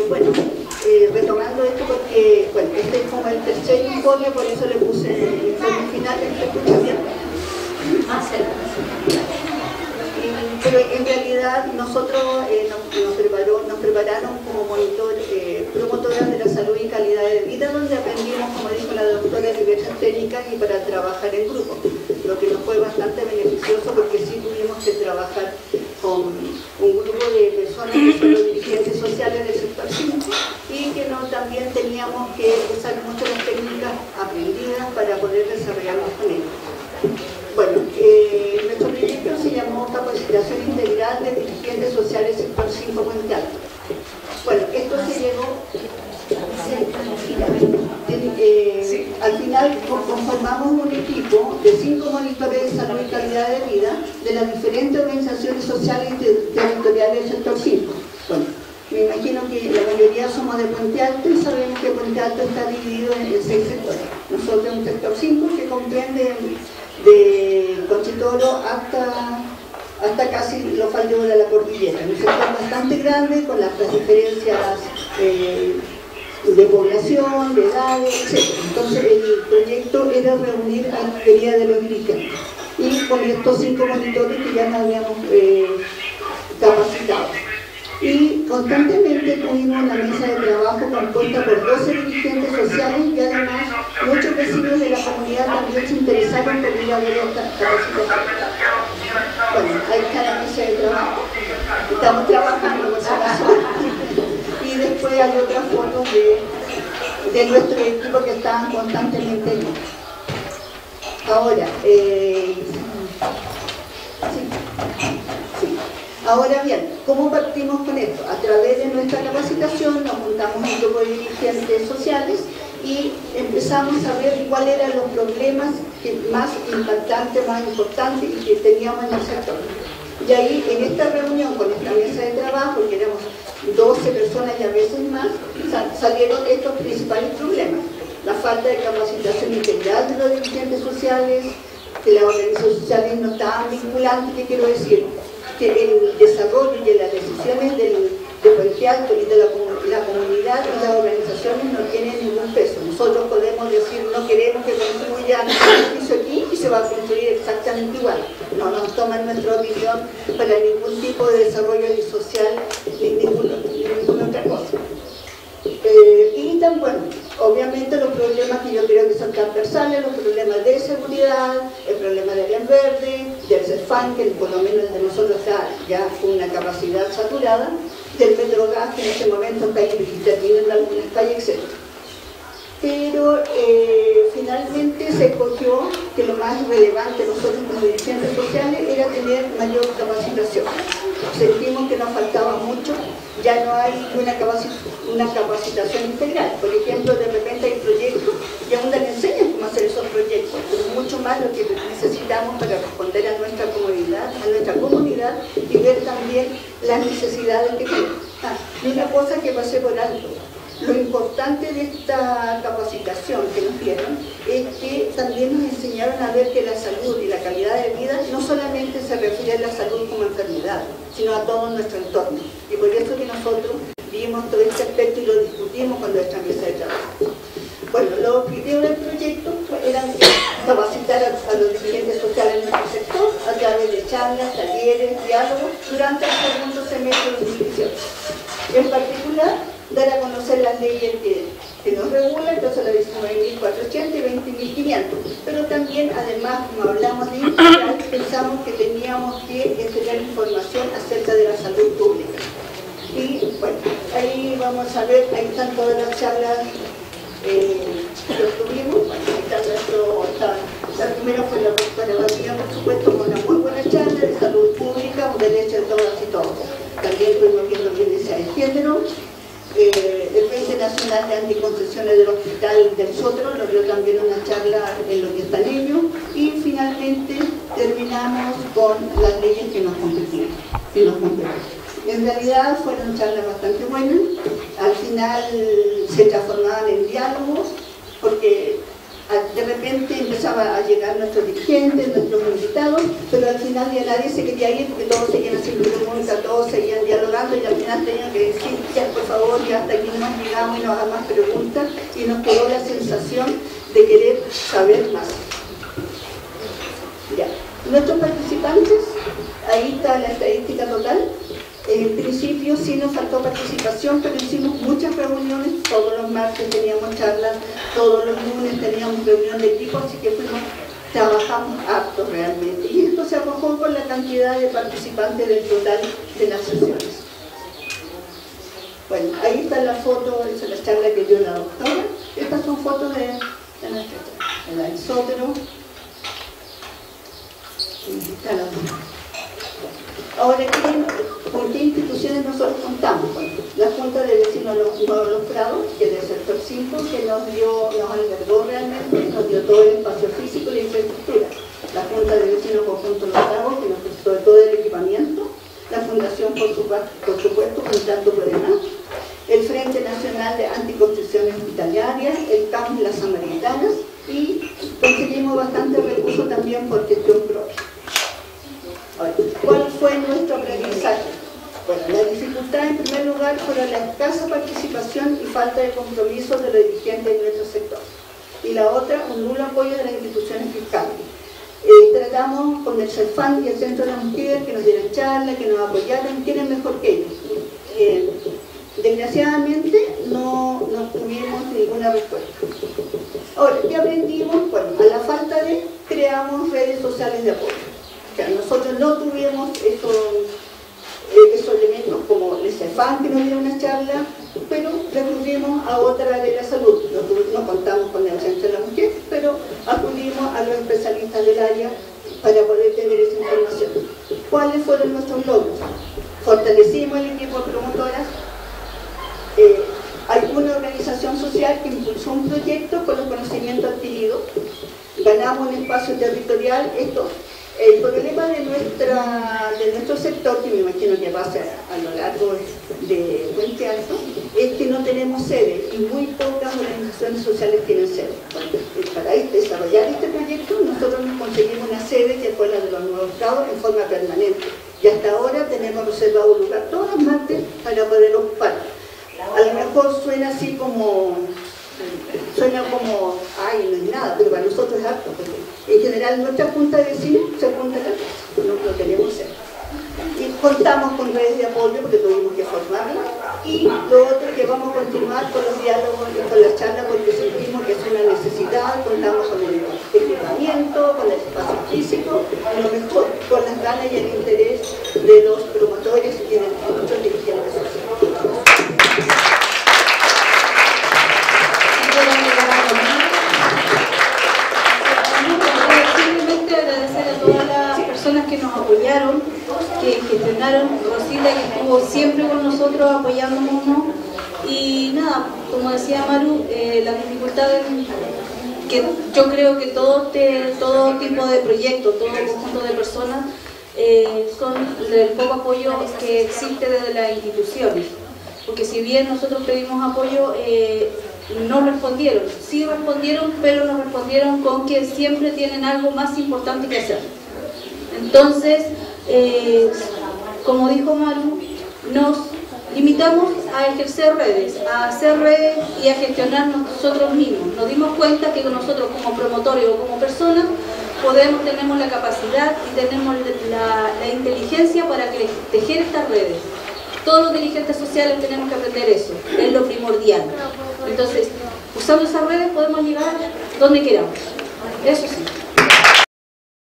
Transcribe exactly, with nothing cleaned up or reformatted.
Eh, bueno, eh, retomando esto porque, bueno, este es como el tercer informe, por eso le puse el informe final, ¿se escucha bien? Ah, sí. Pero en realidad nosotros eh, nos, nos, preparó, nos prepararon como monitor, eh, promotoras de la salud y calidad de vida, donde aprendimos, como dijo la doctora, diversas técnicas y para trabajar en grupo, lo que nos fue bastante beneficioso porque sí tuvimos que trabajar con un grupo de personas que son los dirigentes sociales del sector cinco y que no, también teníamos que usar muchas las técnicas aprendidas para poder desarrollarnos con ellos. Bueno, eh, nuestro proyecto se llamó Capacitación Integral de Dirigentes Sociales Sector cinco Puente Alto. Bueno, esto se llegó, eh, al final conformamos un equipo de cinco monitores de salud y calidad de vida de las diferentes organizaciones sociales y territoriales del sector cinco. Bueno, me imagino que la mayoría somos de Puente Alto y sabemos que Puente Alto está dividido en, en seis sectores. Nosotros en un sector cinco que comprende de Conchitoro hasta, hasta casi los faldeos de la cordillera. Un sector bastante grande con las diferencias eh, de población, de edades, etcétera. Entonces el proyecto era reunir a la mayoría de los dirigentes y con estos cinco monitores que ya nos habíamos eh, capacitado. Y constantemente tuvimos una mesa de trabajo compuesta por doce dirigentes sociales y además muchos vecinos de la comunidad también se interesaron por ir a ver esta capacitación. Bueno, ahí está la mesa de trabajo. Estamos trabajando por si acaso. Y después hay otras fotos de, de nuestro equipo que estaban constantemente allí. Ahora, eh, sí, sí. Ahora bien, ¿cómo partimos con esto? A través de nuestra capacitación nos juntamos un grupo de dirigentes sociales y empezamos a ver cuáles eran los problemas que más impactantes, más importantes y que teníamos en el sector. Y ahí, en esta reunión con esta mesa de trabajo, que éramos doce personas y a veces más, salieron estos principales problemas. La falta de capacitación integral de los dirigentes sociales, que las organizaciones sociales no estaban vinculantes, ¿qué quiero decir? Que el desarrollo y las decisiones del, de Puente Alto y de la, la comunidad y las organizaciones no tienen ningún peso. Nosotros podemos decir, no queremos que construyan un piso aquí y se va a construir exactamente igual. No nos toman nuestra opinión para ningún tipo de desarrollo ni social ni ninguna, ni ninguna otra cosa. Eh, y tan bueno, obviamente los problemas que yo creo que son transversales, los problemas de seguridad, el problema del bien verde, del CEFAN, que por lo menos el de nosotros está ya con una capacidad saturada, del Metrogas, que en este momento está interviniendo en algunas calles, etcétera. Pero eh, finalmente se escogió que lo más relevante nosotros como dirigentes sociales era tener mayor capacitación. Sentimos que nos faltaba mucho, ya no hay una, capaci una capacitación integral. Por ejemplo, de repente hay proyectos y aún les enseñan cómo hacer esos proyectos, pero mucho más lo que necesitamos para responder a nuestra comunidad, a nuestra comunidad y ver también las necesidades que tenemos. Ah, y una cosa que pasé por alto. Lo importante de esta capacitación que nos dieron es que también nos enseñaron a ver que la salud y la calidad de vida no solamente se refiere a la salud como enfermedad, sino a todo nuestro entorno. Y por eso que nosotros vimos todo este aspecto y lo discutimos con nuestra mesa de trabajo. Bueno, los objetivos del proyecto eran capacitar a, a los dirigentes sociales en nuestro sector a través de charlas, talleres, diálogos durante el segundo semestre de inscripción. En particular, dar a conocer las leyes que, que nos regulan, entonces la diecinueve mil cuatrocientos y veinte mil quinientos. Pero también, además, como hablamos de integral, pensamos que teníamos que tener información acerca de la salud pública. Y bueno, ahí vamos a ver, ahí están todas las charlas eh, que tuvimos. Bueno, ahí está nuestro, está, la primera fue la doctora Basilio, por supuesto, con una muy buena charla de salud pública, un derecho de todas y todos. También estuvimos viendo violencia de género. Eh, el Frente Nacional de Anticoncepciones del Hospital del Sotro nos dio también una charla en lo que está niño y finalmente terminamos con las leyes que nos competían. Que nos competían. En realidad fueron charlas bastante buenas, al final se transformaban en diálogos porque De repente empezaba a llegar nuestros dirigentes, nuestros invitados, pero al final ya nadie se quería ir porque todos seguían haciendo preguntas, todos seguían dialogando y al final tenían que decir, ya por favor, ya hasta aquí no nos llegamos y no hagan más preguntas, y nos quedó la sensación de querer saber más. Ya. Nuestros participantes, ahí está la estadística total. En principio sí nos faltó participación, pero hicimos muchas reuniones, todos los martes teníamos charlas, todos los lunes teníamos reunión de equipo, así que fuimos, trabajamos harto realmente. Y esto se arrojó con la cantidad de participantes del total de las sesiones. Bueno, ahí está la foto, esa es la charla que dio la doctora. Estas son fotos de, de nuestra charla, de la Isótero. Está la foto. Ahora, ¿con qué instituciones nosotros contamos? Bueno, la Junta de Vecinos de Los Prados, que es del sector cinco, que nos dio, nos albergó realmente, nos dio todo el espacio físico y la infraestructura. La Junta de Vecinos Conjunto Los Prados, que nos prestó todo el equipamiento. La Fundación, por, su, por supuesto, Contacto por el Mar. El Frente Nacional de Anticoncepciones Hospitalarias, el C A M Las Samaritanas, y conseguimos bastante recursos también por gestión propia. ¿Cuál fue nuestro aprendizaje? Bueno, la dificultad en primer lugar fue la escasa participación y falta de compromiso de los dirigentes de nuestro sector. Y la otra, un nulo apoyo de las instituciones fiscales. Eh, tratamos con el CEFAN y el Centro de la Mujer que nos dieran charlas, que nos apoyaran, quieren mejor que ellos. Eh, desgraciadamente no, no tuvimos ninguna respuesta. Ahora, ¿qué aprendimos? Bueno, a la falta de, creamos redes sociales de apoyo. O sea, nosotros no tuvimos esos, esos elementos como el CEFAN que nos dio una charla, pero recurrimos a otra área de la salud. No, no contamos con el Centro de la Mujer, pero acudimos a los especialistas del área para poder tener esa información. ¿Cuáles fueron nuestros logros? Fortalecimos el equipo de promotoras. Eh, hay una organización social que impulsó un proyecto con los conocimientos adquiridos. Ganamos un espacio territorial. Esto, el problema de, nuestra, de nuestro sector, que me imagino que pasa a lo largo de Puente Alto, es que no tenemos sede y muy pocas organizaciones sociales tienen sede. Bueno, para desarrollar este proyecto nosotros nos conseguimos una sede que fue la de los Nuevos Prados en forma permanente. Y hasta ahora tenemos reservado un lugar todos los martes para poder ocupar. A lo mejor suena así como... Suena como, ay, no es nada, pero para nosotros es harto, porque en general nuestra junta de vecinos se junta la casa, no lo tenemos cerca. Y contamos con redes de apoyo porque tuvimos que formarla, y lo otro es que vamos a continuar con los diálogos y con las charlas porque sentimos que es una necesidad, contamos con el equipamiento, con el espacio físico, y lo mejor, con las ganas y el interés de los promotores y de muchos dirigentes sociales. Que nos apoyaron, que gestionaron, Rosita que estuvo siempre con nosotros apoyándonos, y nada, como decía Maru, eh, las dificultades que yo creo que todo, te, todo tipo de proyectos, todo conjunto de personas eh, son el poco apoyo que existe desde las instituciones, porque si bien nosotros pedimos apoyo, eh, no respondieron, sí respondieron, pero nos respondieron con que siempre tienen algo más importante que hacer. Entonces, eh, como dijo Maru, nos limitamos a ejercer redes, a hacer redes y a gestionar nosotros mismos. Nos dimos cuenta que nosotros como promotores o como personas podemos, tenemos la capacidad y tenemos la, la inteligencia para tejer estas redes. Todos los dirigentes sociales tenemos que aprender eso, es lo primordial. Entonces, usando esas redes podemos llegar donde queramos, eso sí.